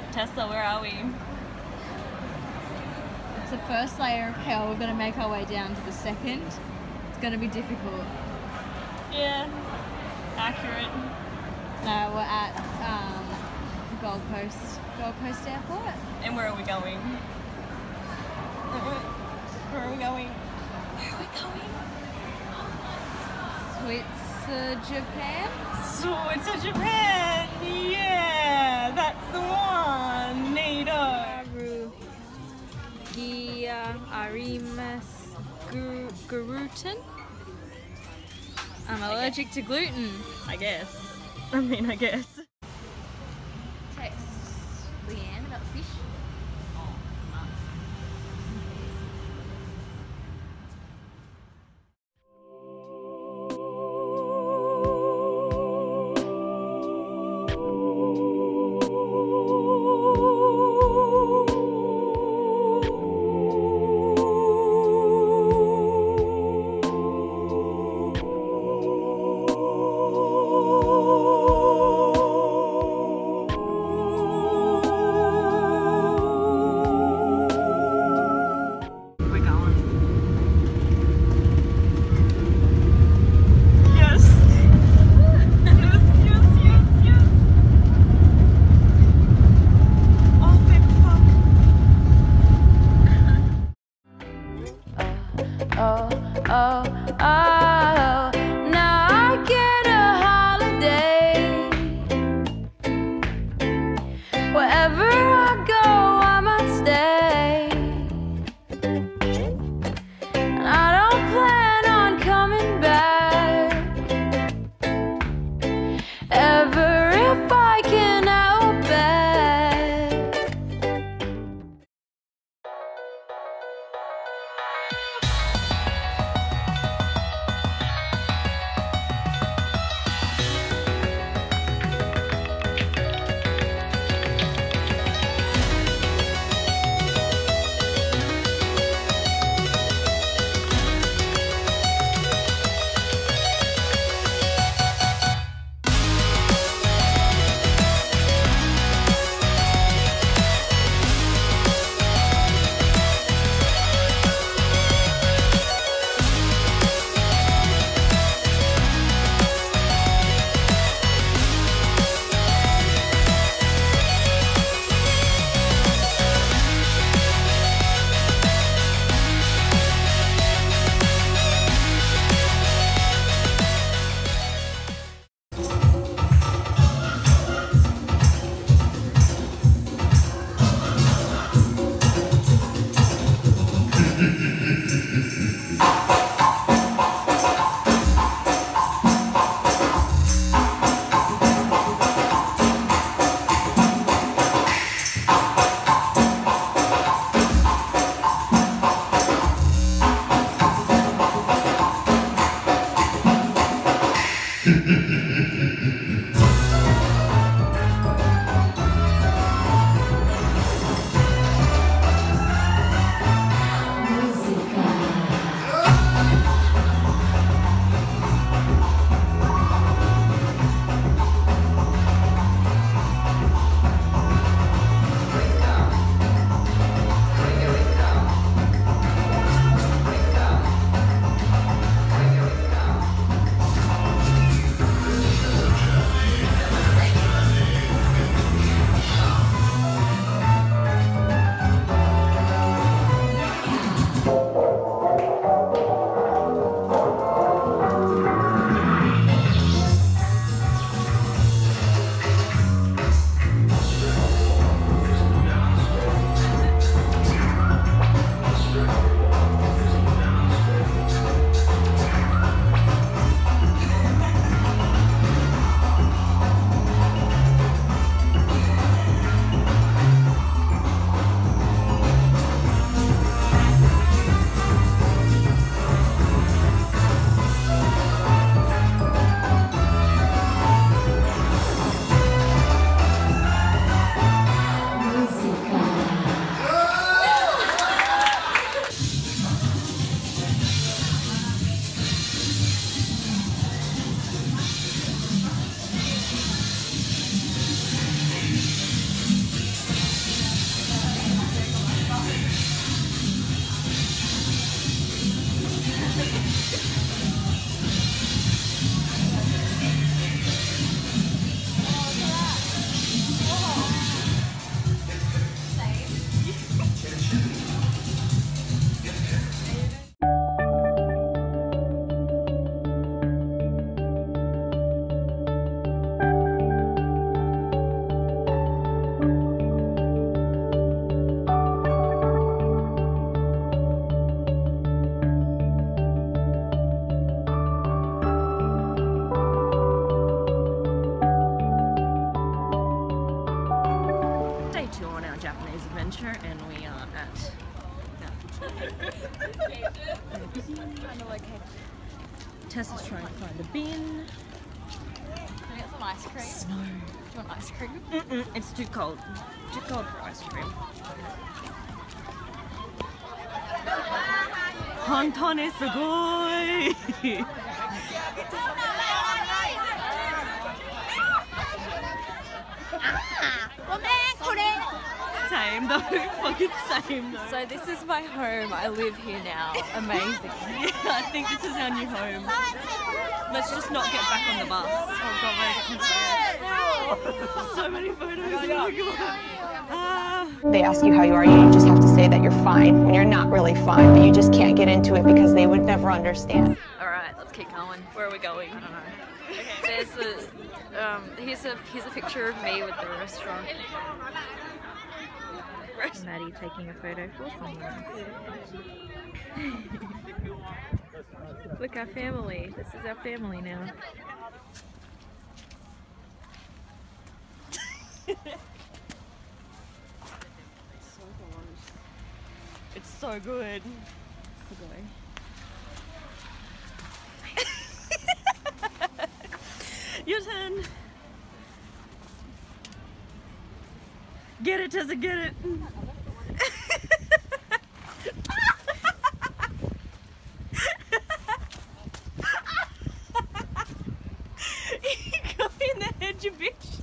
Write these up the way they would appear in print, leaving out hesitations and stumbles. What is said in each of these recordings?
Tessa, where are we? It's the first layer of hell. We're going to make our way down to the second. It's going to be difficult. Yeah, accurate. No, we're at Gold Coast Airport. And where are we going? Where are we going? Where are we going? Switzer, Japan? Switzer, Japan! Yeah! That's the one! Neato! Gia Arimas gluten. I'm allergic to gluten. I guess. I guess. Text Leanne about fish. Now I get a holiday. Wherever I go, I might stay. And I don't plan on coming back ever if I can help it. day 2 on our Japanese adventure, and we are at Tessa's trying to find a bin. Can we get some ice cream? Snow. Do you want ice cream? It's too cold. Too cold for ice cream. Honton sugoi! Same though, fucking same though. So this is my home. I live here now. Amazing. Yeah, I think this is our new home. Let's just not get back on the bus. Oh god, so many photos. Oh my god. They ask you how you are, you just have to say that you're fine when you're not really fine, but you just can't get into it because they would never understand. Alright, let's keep going. Where are we going? I don't know. There's a here's a picture of me with the restaurant. Maddie taking a photo for someone else. Look, our family. This is our family now. It's so good. Your turn. Get it, Tessa, get it. You got me in the head, you bitch.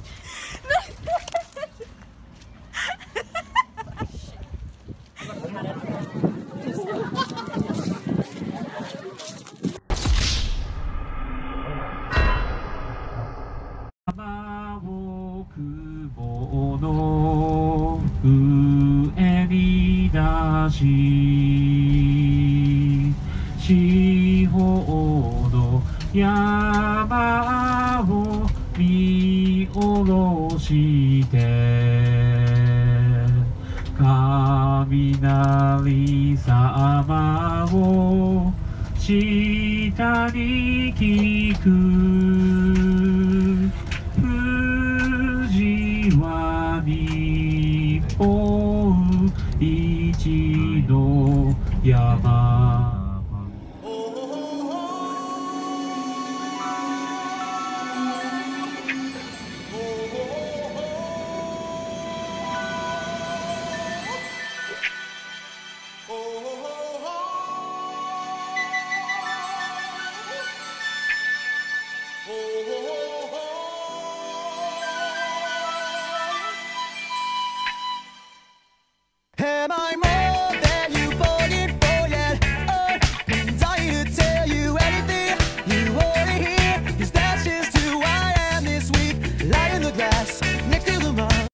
Am I more than you voted for yet? I'm dying to tell you anything you wanna hear, 'cause that's just who I am this week. Lie in the grass next to the mud.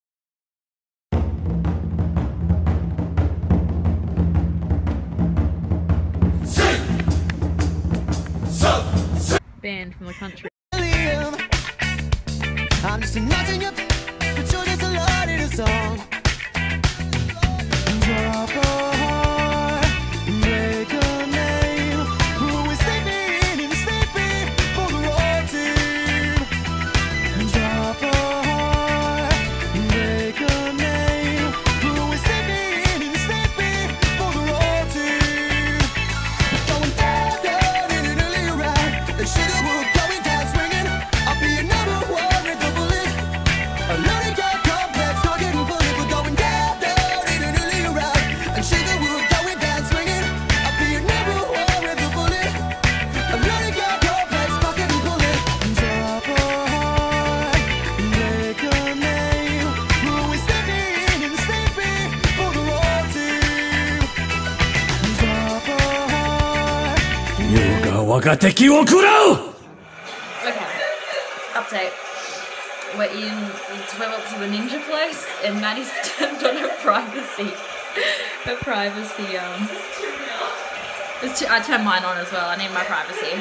Banned from the country. I'm just nudging up, but you're just a lot in a song. Drop a heart, break a name. Who is sleeping and sleeping for the road team? Drop a heart, break a name. Who is sleeping and sleeping for the road team? Going down, down in an earlier ride. The Sugarwood going down swinging. I'll be your number one with the bullet. A loaded gun complex, not getting bullet. We're going down, down in an earlier ride. And Sugarwood going down swinging. I'll be your number one with the bullet. A loaded gun complex, not getting bullet. Drop a heart, make a name. Who is sleeping and sleeping for the road team? Drop a heart. 世が我が敵を食らう Okay. Update. We're in the toilets of the ninja place, and Maddie's turned on her privacy. Her privacy. I turned mine on as well. I need my privacy.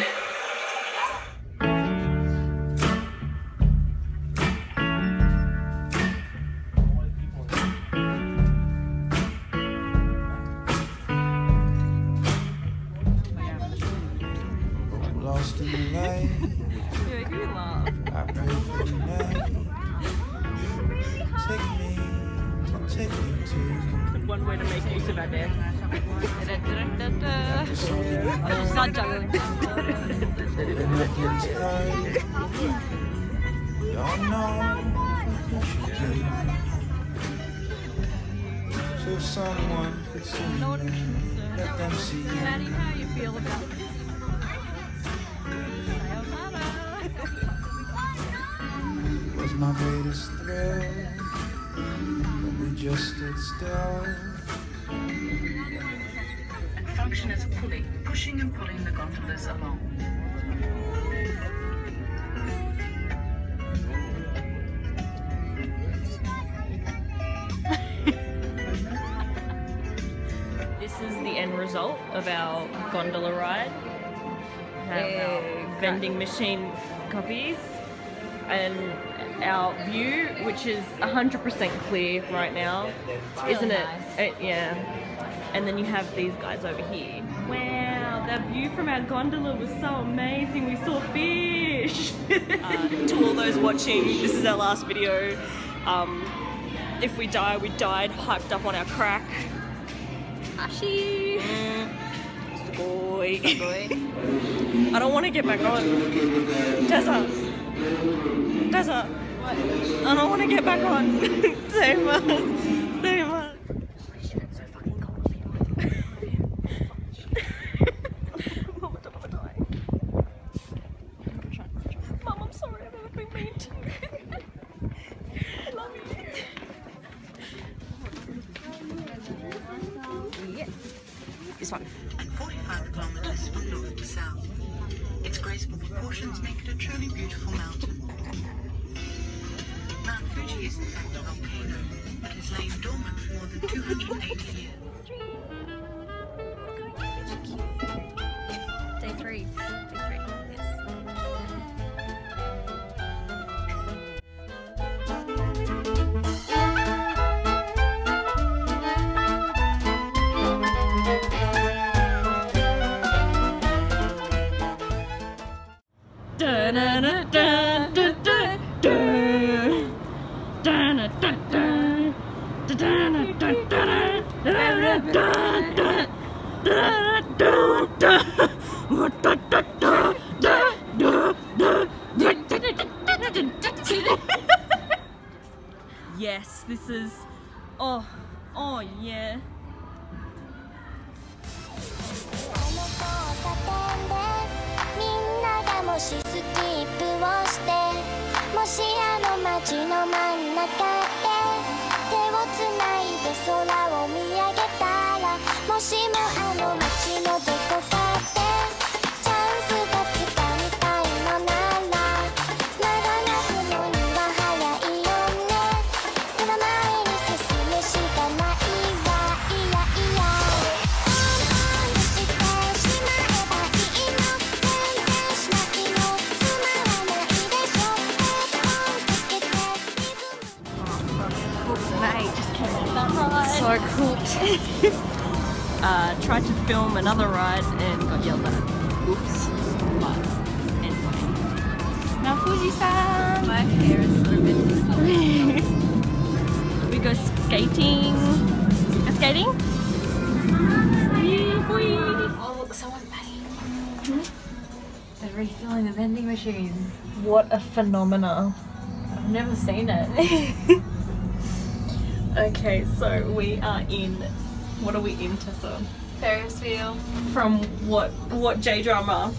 Lost in the light. You're making me laugh. I pray for the night. Take me to the take you to. One way to make use of our death. Not juggling. And I can tell you, don't know what you do. So someone could see me, let them see Maddie, you. how you feel about this? Was my greatest thrill, but we just stood still. Function as a pulley, pushing and pulling the gondolas along. This is the end result of our gondola ride. Have our vending machine coffees and our view, which is 100% clear right now, isn't really it? Yeah. And then you have these guys over here. Wow, the view from our gondola was so amazing. We saw fish. To all those watching, this is our last video. If we die, we died hyped up on our crack. Ashi! Sugoi. I don't want to get back on. Tessa! Tessa! What? I don't want to get back on. Save us. Save us. Mom, I'm dying. Mom, I'm sorry. I've never been mean to you. I love you. Yeah. This one. And 45 kilometers from north to south. Its graceful proportions make it a truly beautiful mountain. Mount Fuji is in fact a volcano, but has lain dormant for more than 280 years. Day 3. Day 3, yes. Yes, this is. Oh yeah. あの交差点でみんながもしスキップをしてもしあの街の真ん中で手をつないで空を見上げたらもしもあの街のどこかでチャンスがつかみたいのなら長くのには早いよね目の前に進むしかないわいやいや Mate just came off that ride. So cooked. Tried to film another ride and got yelled at. Oops. But anyway. Now Fuji-san. My hair is so busy. We go skating. Go skating? Oh, look, someone Maddie. They're refilling the vending machines. What a phenomena. I've never seen it. Okay, so we are in. What are we in, Tessa? Ferris wheel. From what J-drama?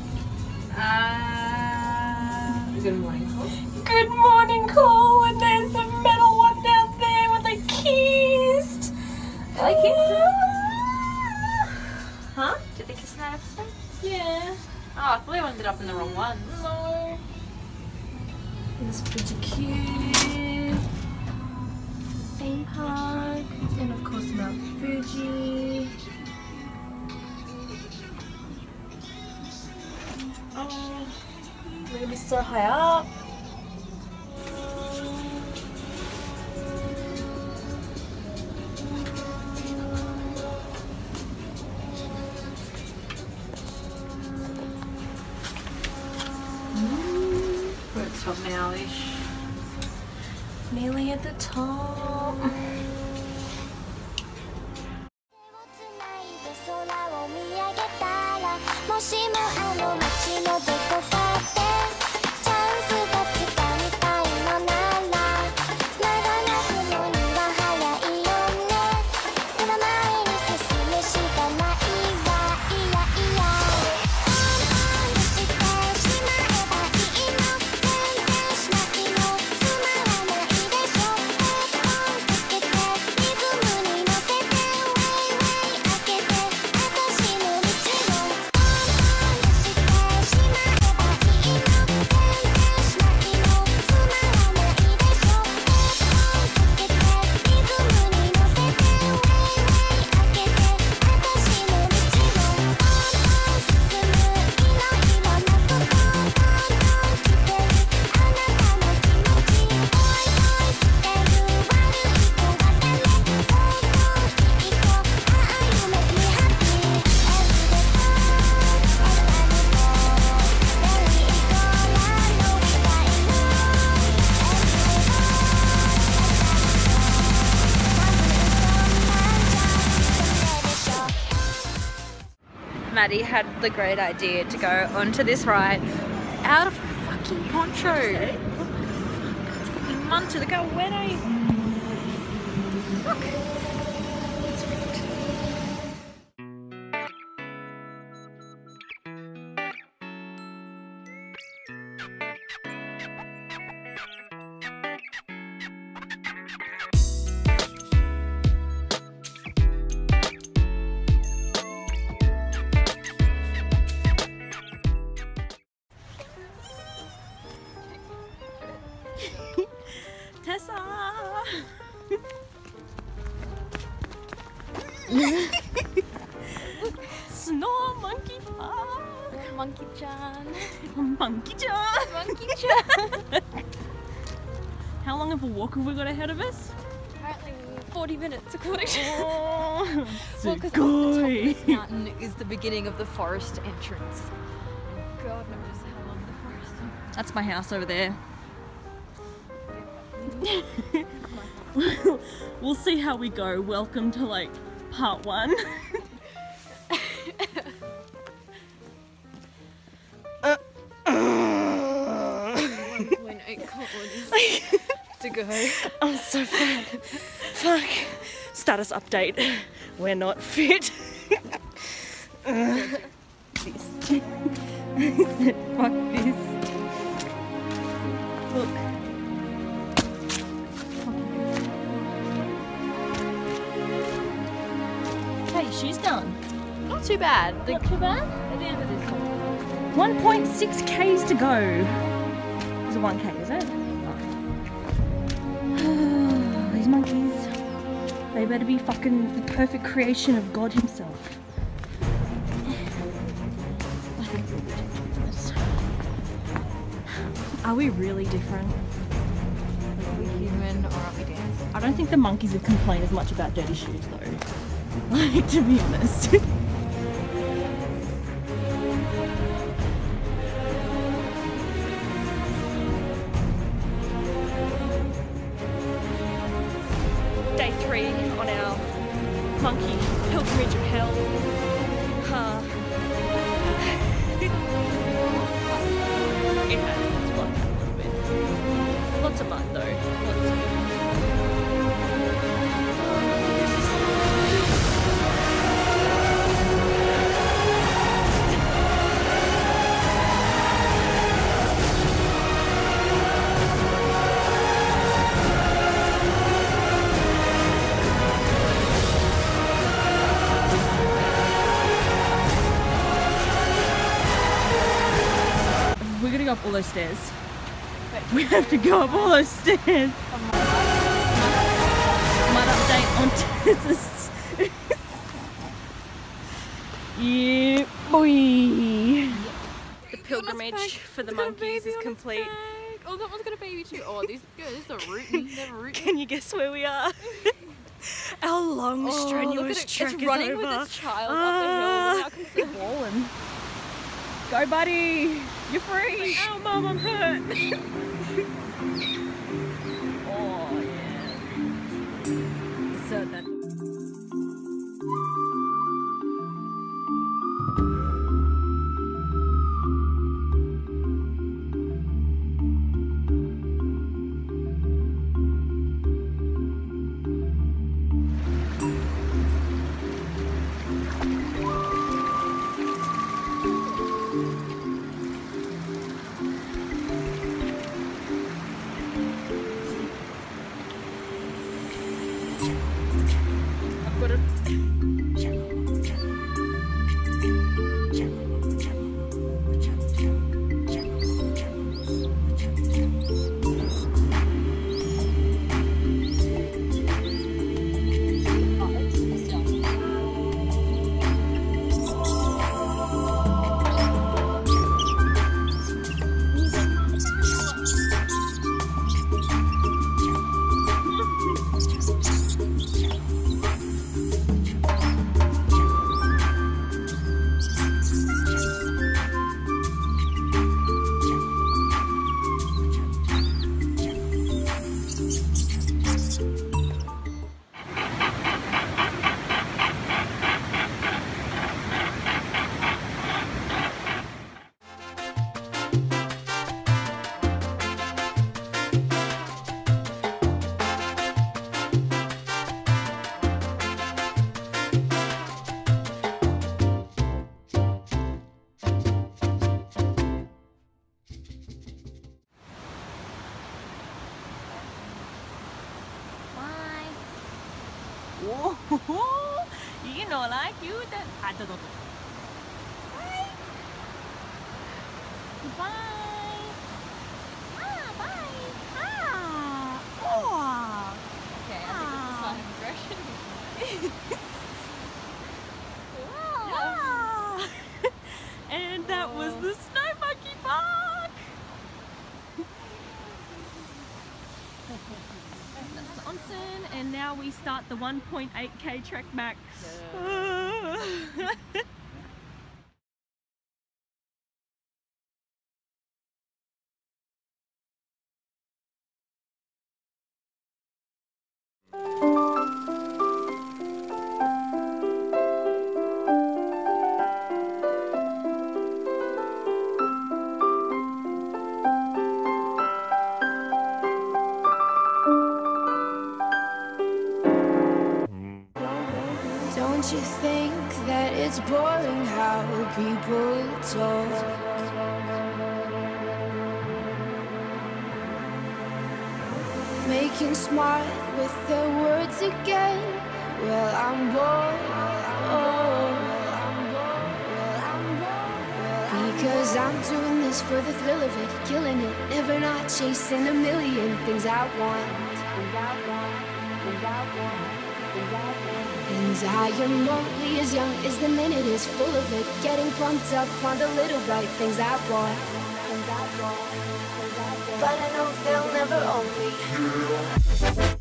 Good morning, Cole. Good morning, Cole, and there's the metal one down there where they kissed. Did they kiss? Huh? Did they kiss in that episode? Yeah. Oh, I thought they ended up in the wrong ones. No. It's pretty cute. Theme park, and of course Mount Fuji. Oh, we're gonna be so high up. We're at the top now-ish. Nearly at the top. Maddie had the great idea to go onto this ride out of fucking poncho. Muncher, look how wet I am. Look. Tessa! Snore monkey park! Monkey-chan. Monkey-chan! Monkey-chan. How long of a walk have we got ahead of us? Apparently 40 minutes according to... Oh, Well, because the top of Sugoi. this mountain is the beginning of the forest entrance. God knows how long the forest entrance. That's my house over there. We'll see how we go. Welcome to like part 1. To go. I'm so fat. Fuck. Status update. We're not fit. This. Fuck this. Look. Hey, she's done. Not too bad. Not too bad. At the end of this one. 1.6 Ks to go. It's a 1K, is it? Oh. These monkeys. They better be fucking the perfect creation of God himself. Are we really different? Are we human or are we dancing? I don't think the monkeys would complain as much about dirty shoes though. Like, to be honest. Day 3 on our monkey pilgrimage of hell. It has. It's flooded a little bit. Lots of mud though. Lots of we're gonna go up all those stairs. We have to go up all those stairs. Might update on Tessa's. Yeah, boy. The pilgrimage for the monkeys is complete. Oh, that one's got a baby too. Oh, these are rootin'. They're rootin'. Can you guess where we are? Our long, strenuous trek it's is running over. with its child up the hill. Now I can see Wallen. Go, buddy. You're free. Ow, Mum, I'm hurt. Oh, yeah. So that. I've got it. Whoa, you know, like you that. I don't know. Bye. Goodbye. Ah, bye. Ah. Oh. Okay, I think that's a sign of aggression. Ah. And that was the Snow Monkey Park. That's the onsen, and now we start the 1.8k trek back. Don't you think that it's boring how people talk? Making smart with their words again. Well, I'm bored. Because I'm doing this for the thrill of it, killing it, never not chasing a million things I want. And I am only as young as the minute is full of it, getting pumped up on the little bright things I want. But I know they'll never own me.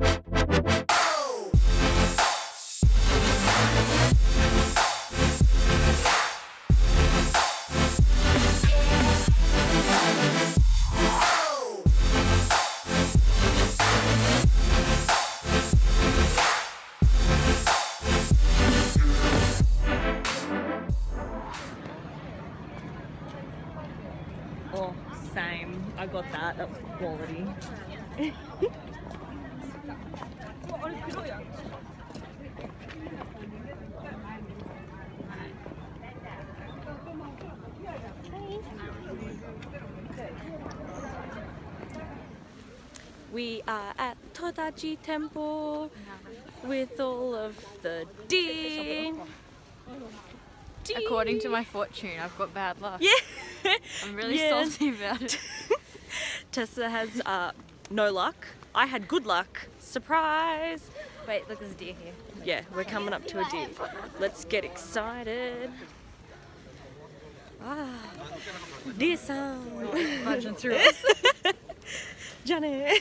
Oh, same. I got that. That was quality. We are at Todachi Temple with all of the deer. According to my fortune, I've got bad luck. Yeah. I'm really Yeah. salty about it. Tessa has no luck. I had good luck. Surprise! Wait, look, there's a deer here. Yeah, we're coming up to a deer. Let's get excited. Ah, deer sound. Imagine through us. Johnny.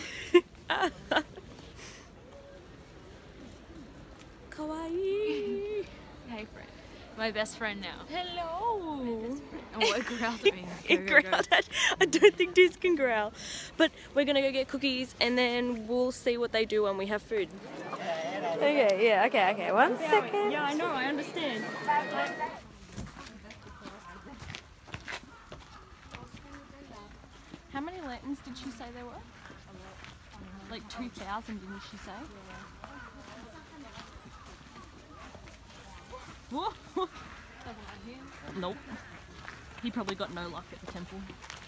Kawaii. Hey, friend. My best friend now. Hello. Oh, it growled at me. It growled at. I don't think deers can growl. But we're gonna go get cookies and then we'll see what they do when we have food. Okay, yeah, okay. 1 second. Yeah, I know, I understand. How many lanterns did she say there were? Like 2,000, didn't she say? Whoa. Nope. He probably got no luck at the temple.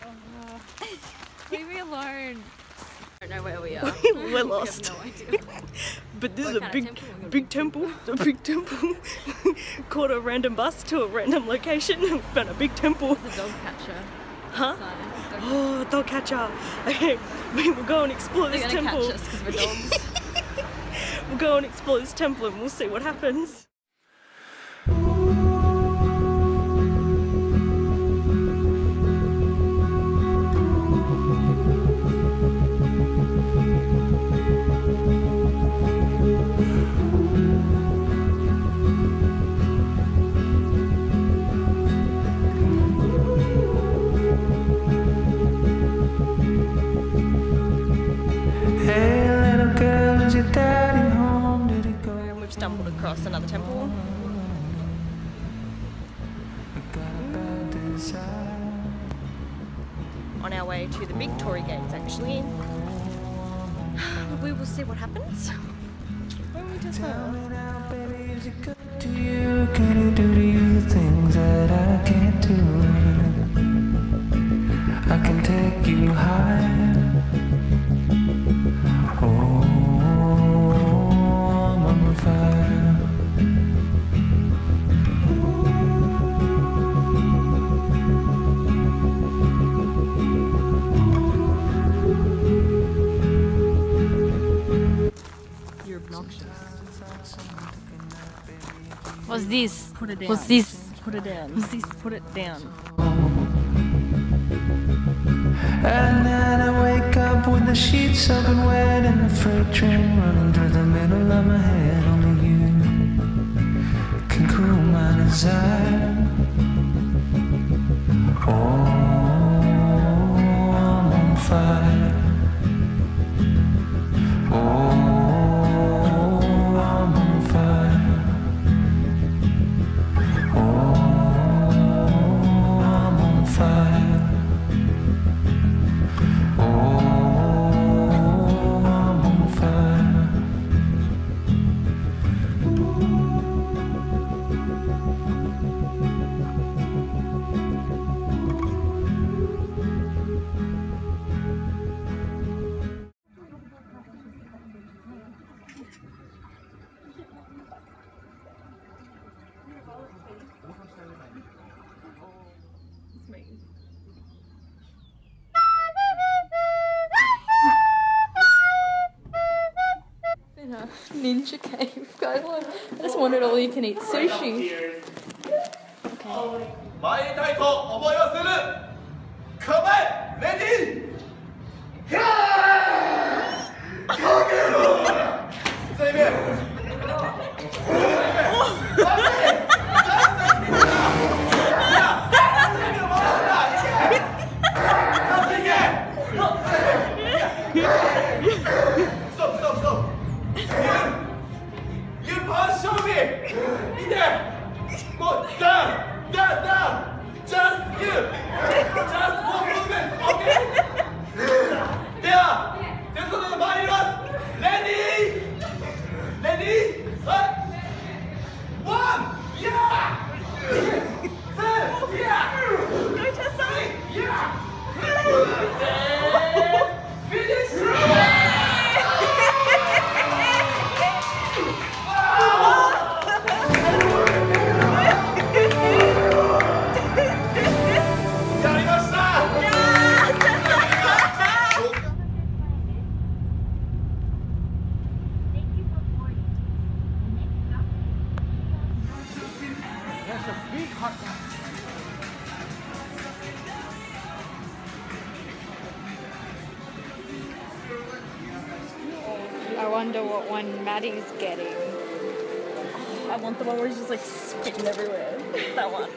Leave me alone. I don't know where we are. We're lost. I have no idea. But this What is a kind of big temple? temple. A big temple. Caught a random bus to a random location and found a big temple. It's a dog catcher. Huh? Sign. Oh, dog catcher. Okay, we will go and explore They're this gonna temple. catch us because we're dogs. We'll go and explore this temple and we'll see what happens. Hey little girl, is your daddy home? Did he go? And we've stumbled across another temple. Got a bad desire. On our way to the big Tory gates, actually. We will see what happens. When we just Tell me now, baby, is it good to you? Can he do to you things that I can't do? I can take you higher. Oh, I'm on fire. What's this? Put it down. What's this? Put it down. What's this? Put it down. And then I wake up with the sheets soaking wet and the freight train running through the middle of my head. Only you can cool my desire. Oh, I'm on fire. Oh, I'm on fire. Oh, I'm on fire. Oh, I'm on fire. Ninja cave. I just wanted all you can eat sushi. 参りたいと思いまする構えレディーヒャーかけろセイベYou punch show me! In there! Go down! Down! Down! Just you! Just one movement! Okay? では、テストで参ります！レディー！レディー！はい！ One! Yeah! Two! Yeah! Three! Yeah! Finish! I wonder what one Maddie's getting. I want the one where he's just like spitting everywhere. That one.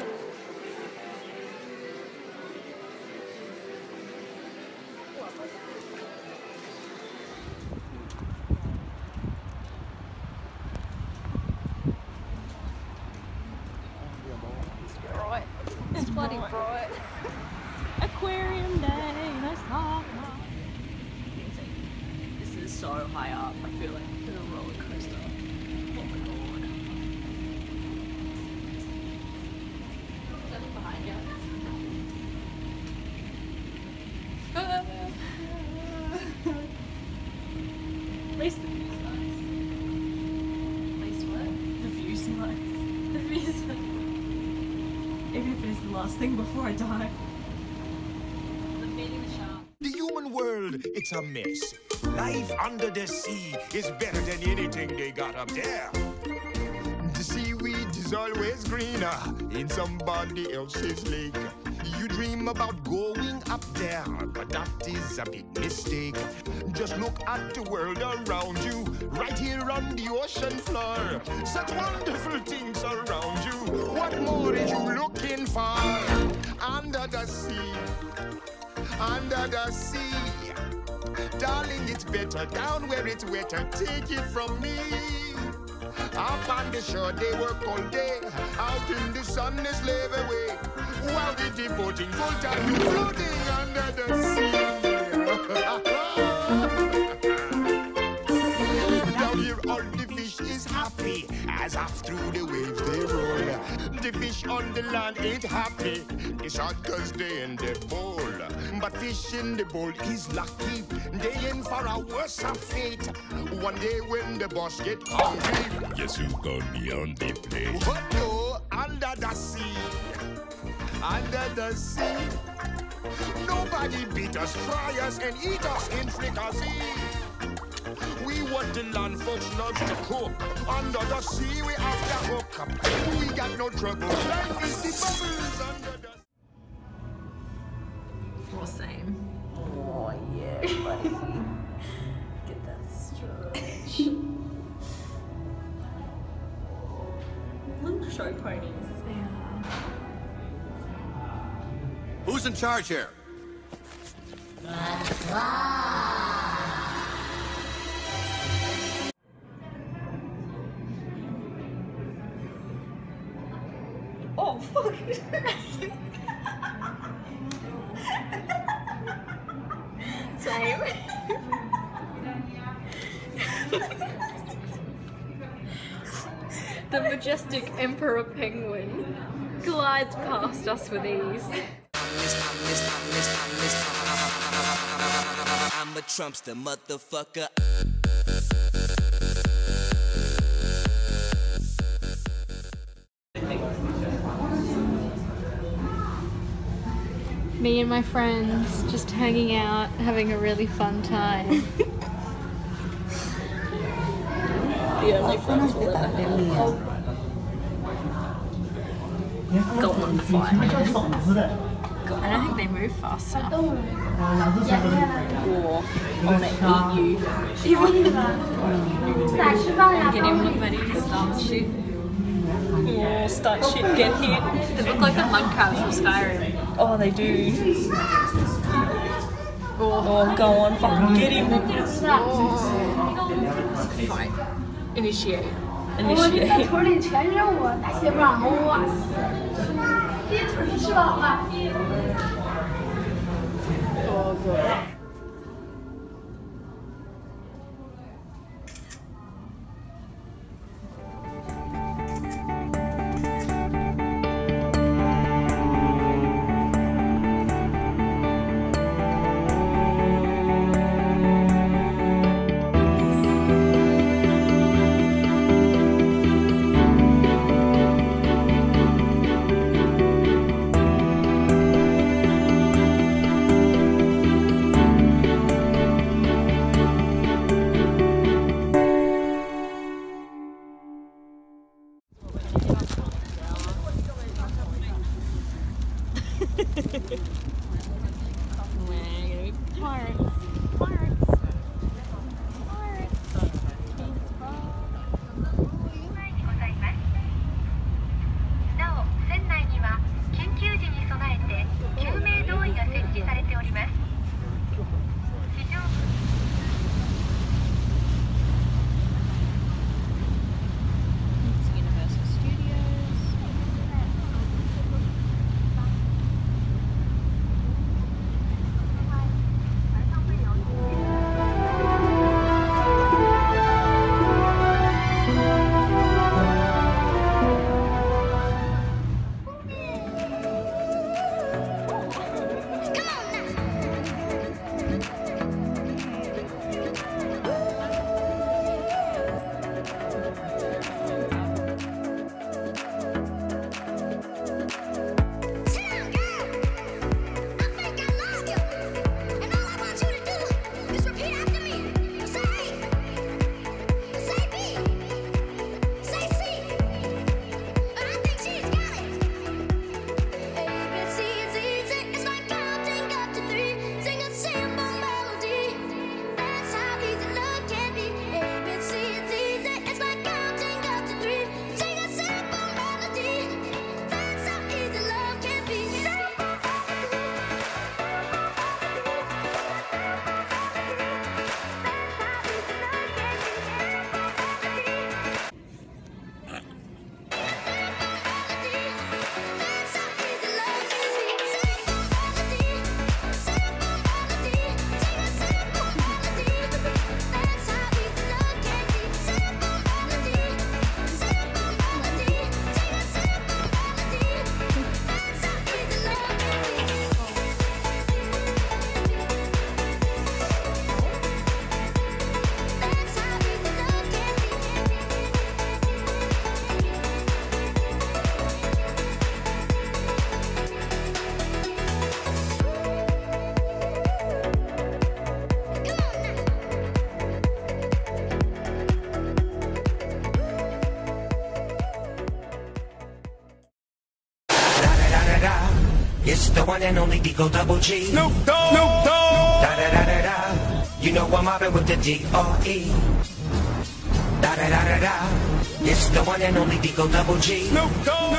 Bright. It's bloody bright. Aquarium day, nice hot. This is so high up. I feel like it's a roller coaster. Oh my god. Behind you. At least the view's nice. At least what? The view's nice. The view's nice. Even if it is the last thing before I die. The feeding the shark. The human world, it's a mess. Life under the sea is better than anything they got up there. The seaweed is always greener in somebody else's lake. You dream about going up there, but that is a big mistake. Just look at the world around you, right here on the ocean floor. Such wonderful things around you. What more are you looking for? Under the sea, under the sea. Darling, it's better down where it's wetter. Take it from me. Up on the shore, they work all day. Out in the sun, they slave away. While they're devoting full time to floating under the sea. Down here, all the fish is happy as off through the waves they roll. The fish on the land ain't happy. It's hot cause they in the bowl. But fish in the bowl is lucky. They in for a worse fate. One day when the boss get hungry, Guess who's gonna be on the plate? but no, under the sea. Under the sea. Nobody beat us, fry us, and eat us in fricassee. We what the land folks love to cook. Under the sea, we have to hook up. We got no trouble. Life is the bubbles under the... Or same. Oh yeah, buddy. Get that stretch. Little show ponies. Who's in charge here? Oh fuck. Same. The majestic emperor penguin glides past us with ease. I'm a Trumpster, motherfucker. Me and my friends just hanging out, having a really fun time. The only friends we'll ever have. Go on, fight. I don't think they move fast enough. Or I wanna eat you. Get him ready to start shit. Or start shit, get hit. They look like the mud crabs from Skyrim. Oh, they do. Or go on, fucking get him. Fight. Initiate. Initiate. 村里全是我，那些不让我死。一腿吃饱了。 Oh god. It's the one and only Digo Double G. Snoop Dogg. Snoop Dogg. Da da da da da. You know I'm mobbing with the D.R.E. Da da da da da. It's the one and only Digo Double G. Snoop Dogg.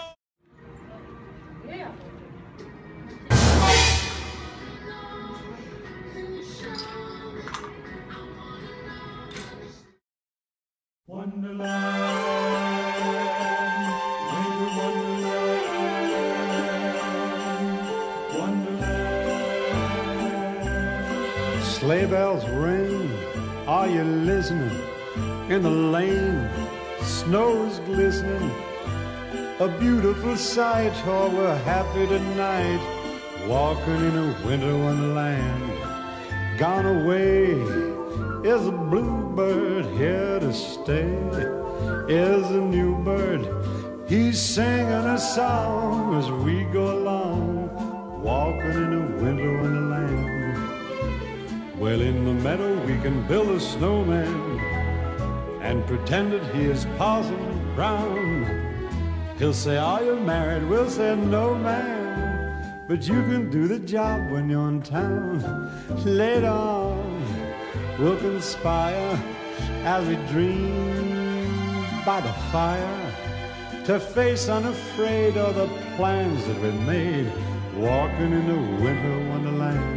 Sleigh bells ring, are you listening? In the lane, snow's glistening. A beautiful sight, oh, we're happy tonight. Walking in a winter wonderland. Gone away is a bluebird, here to stay is a new bird. He's singing a song as we go along, walking in a winter wonderland. Well, in the meadow we can build a snowman and pretend that he is Parson Brown. He'll say, are you married? We'll say, no, man, but you can do the job when you're in town. Later on, we'll conspire as we dream by the fire to face unafraid all the plans that we made, walking in a winter wonderland.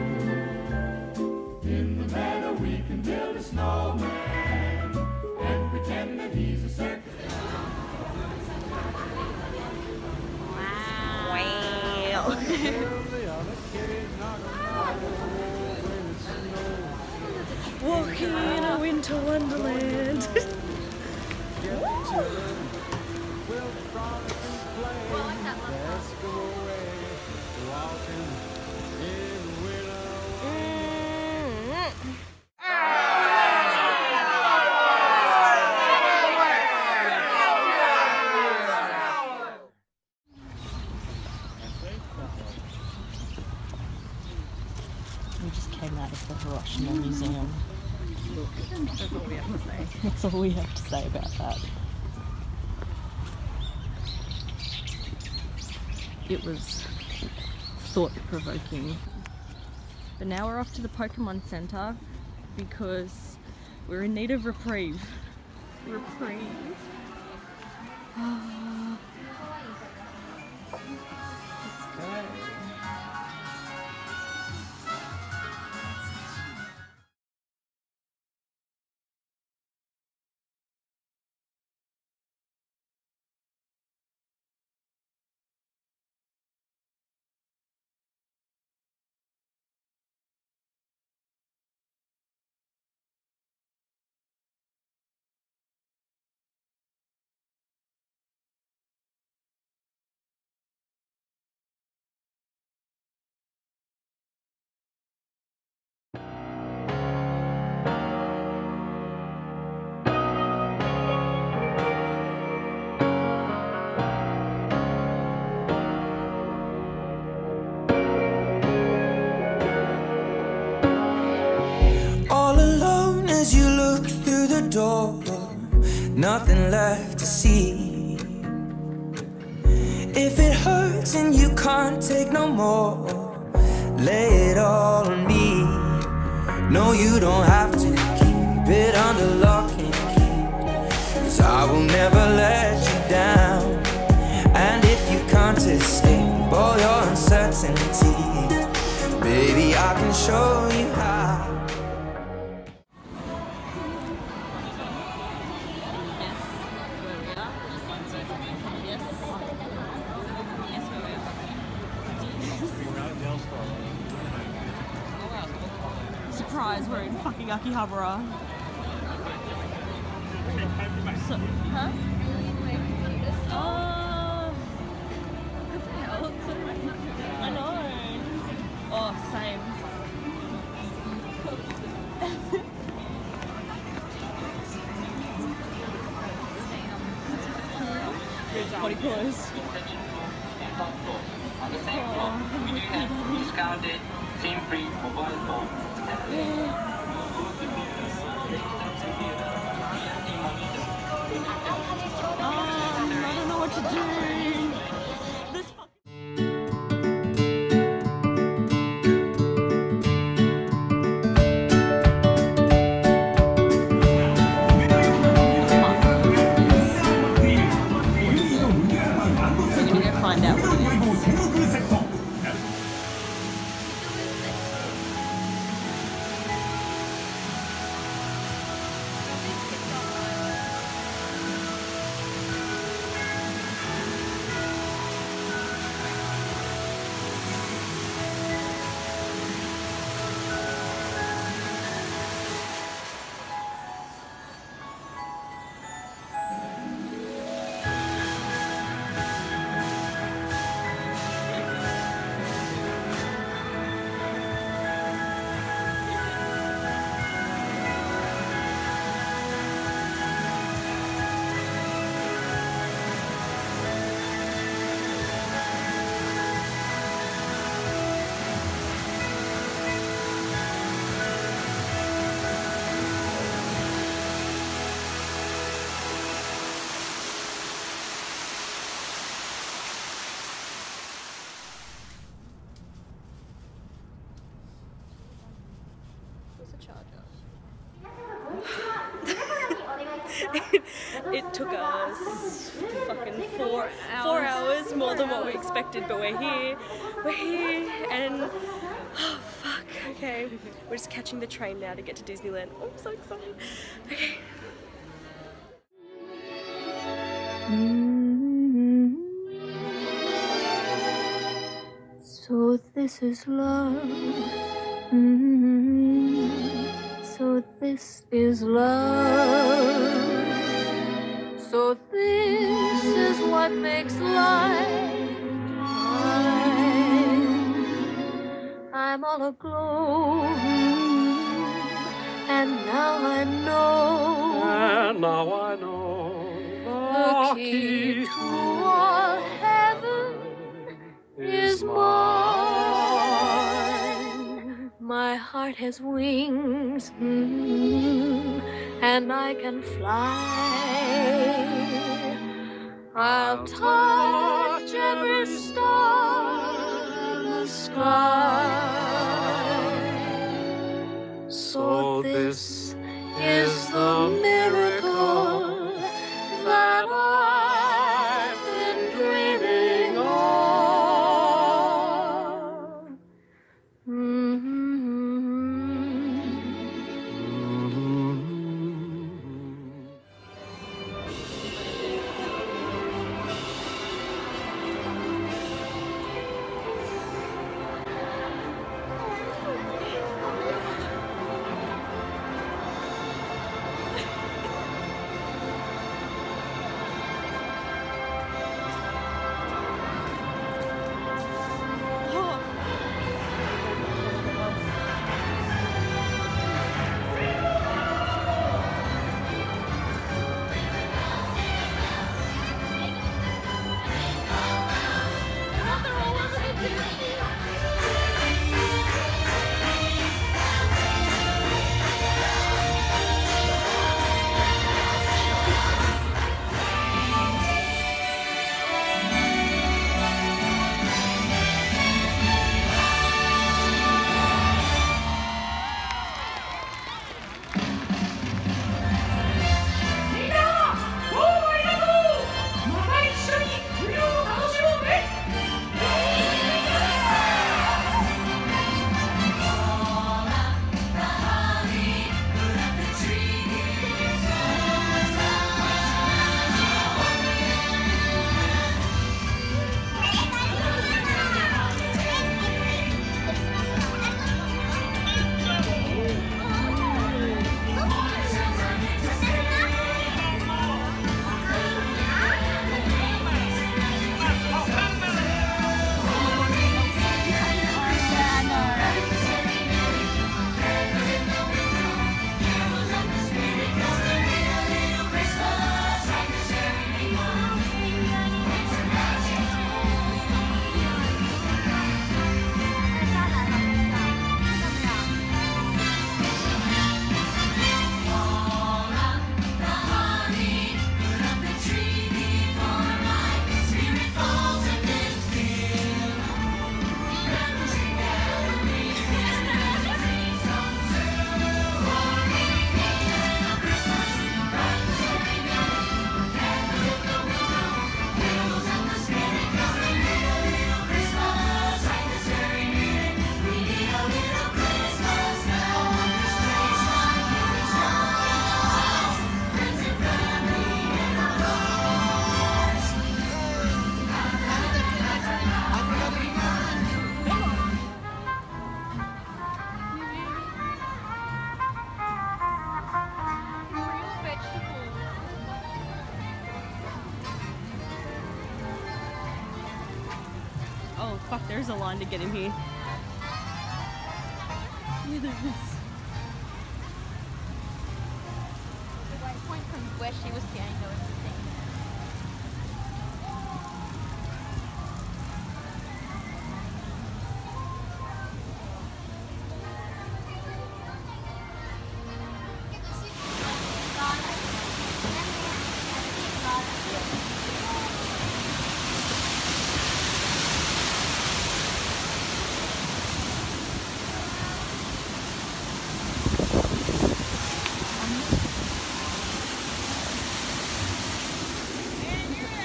In the meadow we can build a snowman and pretend that he's a circus. Wow. Walking in a winter wonderland. We just came out of the Hiroshima Museum. That's all we have to say. That's all we have to say about that. It was thought-provoking. But now we're off to the Pokemon Center because we're in need of reprieve. Reprieve. Let's go. door, nothing left to see. If it hurts and you can't take no more, lay it all on me. No, you don't have to keep it under lock and key, 'cause I will never let you down. And if you can't escape all your uncertainty, baby, I can show you how. Surprise, we're in fucking Akihabara. So, huh? Oh, what the hell? I know. Oh, same. Body clothes. Discounted SIM-free mobile phone. I don't know what to do. This the charger? It took us fucking 4 hours more than what we expected, but we're here, and oh fuck, okay, we're just catching the train now to get to Disneyland. Oh, I'm so excited. Okay. So this is love. So this is love. So this is what makes life divine. I'm all aglow, and now I know. And now I know The key to all heaven is mine. My heart has wings, and I can fly. I'll touch every star in the sky. So this is the miracle that I've been dreaming of. Oh fuck, there's a line to get in here. Yeah, there is. The waypoint from where she was standing, there was the thing.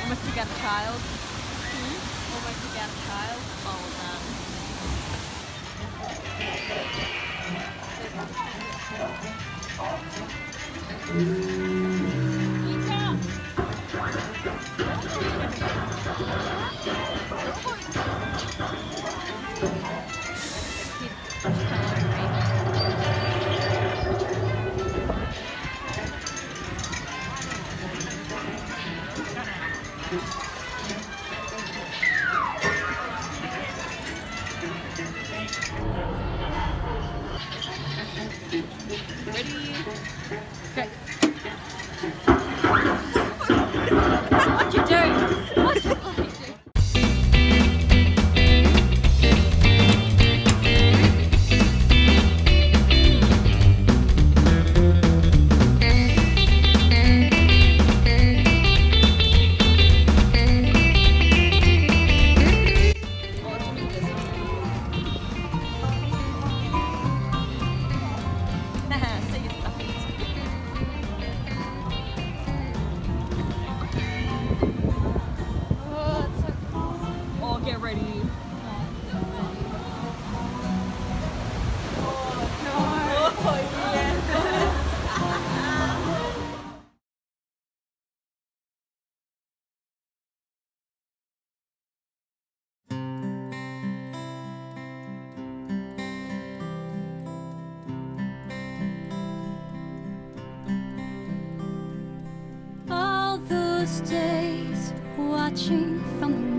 Almost took out a child. Almost took out a child. Oh, ready? Okay. What you doing? What you fucking doing? Get ready. All those days watching from the